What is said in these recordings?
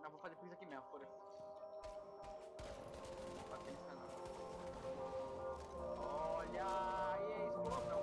vou fazer por isso aqui mesmo, foda-se. Bater nesse canal. Olha, e é explosão.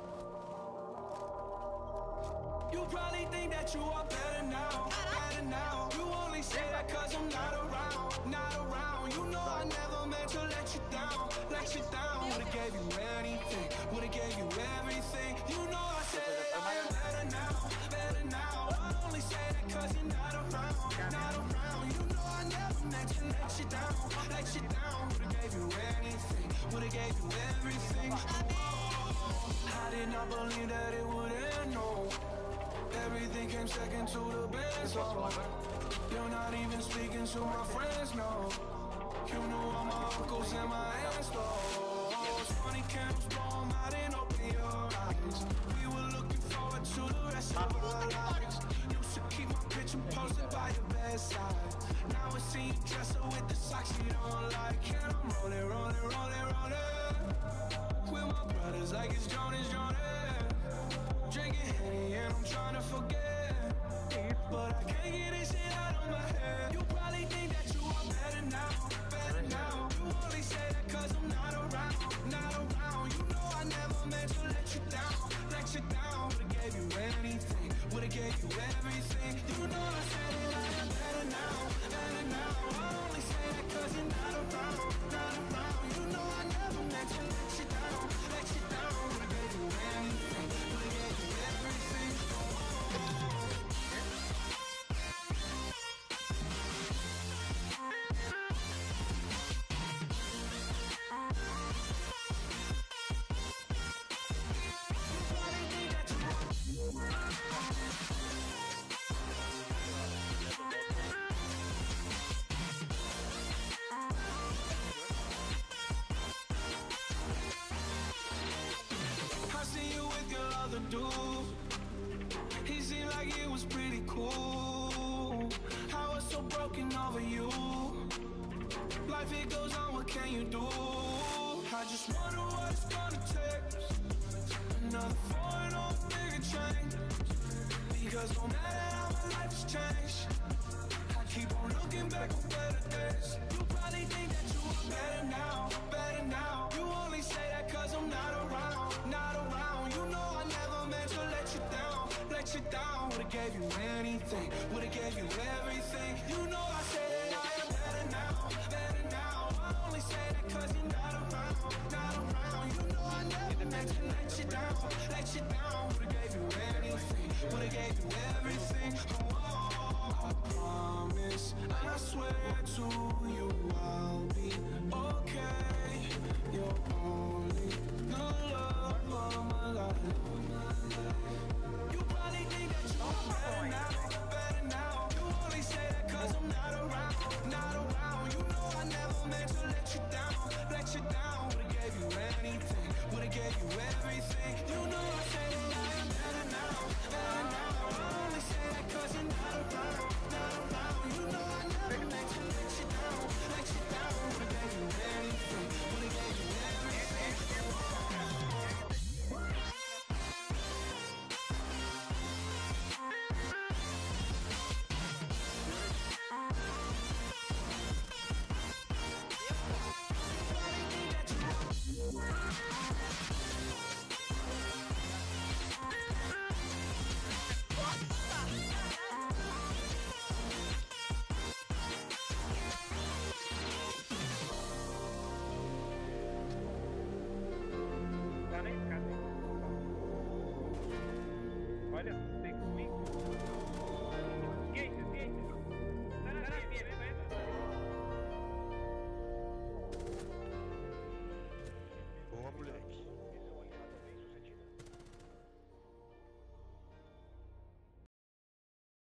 You probably think that you are better now, better now. You only say that cause I'm not around, not around. You know I never meant to let you down, let you down. Would've gave you anything, would've gave you everything. You know I said that I am better now, better now. I only say that cause you're not around, not around. You know I never meant to let you down, let you down. Would've gave you anything, would've gave you everything. I did not believe that it would end, no. Everything came second to the best, oh. You're not even speaking to my friends, no. You knew all my uncles and my aunts, though. 20 candles, blow 'em out and open your eyes. We were looking forward to the rest of our lives. Used to keep my picture posted by your bedside. Now I see you dresser with the socks you don't like. And I'm rolling, rolling, rolling, rolling with my brothers like it's Jonas, Jonas. Drinking Henny and I'm trying to forget, but I can't get this shit out of my head. You probably think that you are better now, better now. You only say that cause I'm not around, not around. You know I never meant to let you down, let you down. Would've gave you anything, would've gave you everything. You know I said that I am better now, better now. I only say that cause you're not around, not around. You know I never meant to let you down, let you down. Would've gave you anything, would've gave you everything. I see you with your other dude. He seemed like it was pretty cool. I was so broken over you. Life it goes on, what can you do? I just wonder what it's gonna take. Another foreign or bigger change. Because no matter how my life has changed, I keep on looking back on better days. You probably think that you are better now, better now. You only say that cause I'm not around, not around. You know I never meant to let you down, let you down. Would've gave you anything, would've gave you everything. You know I said that I am better now, better now. I only say that cause you're not around, not around. You know I never meant to let you down, let you down. Would've gave you anything, would've gave you everything. Oh, I promise, I swear to you I'll be okay. You're only the love of my life. You probably think that you are better now, better now. You only say that cause I'm not around, not around. You know I never meant to let you down, let you down. Would've gave you anything, would've gave you everything. You know I say that I am better now, better now. I only say that cause you're not around, not around. You know I never meant to let you down, let you down. Would've gave you anything, would've gave you everything. Tá nem, cadê? Olha.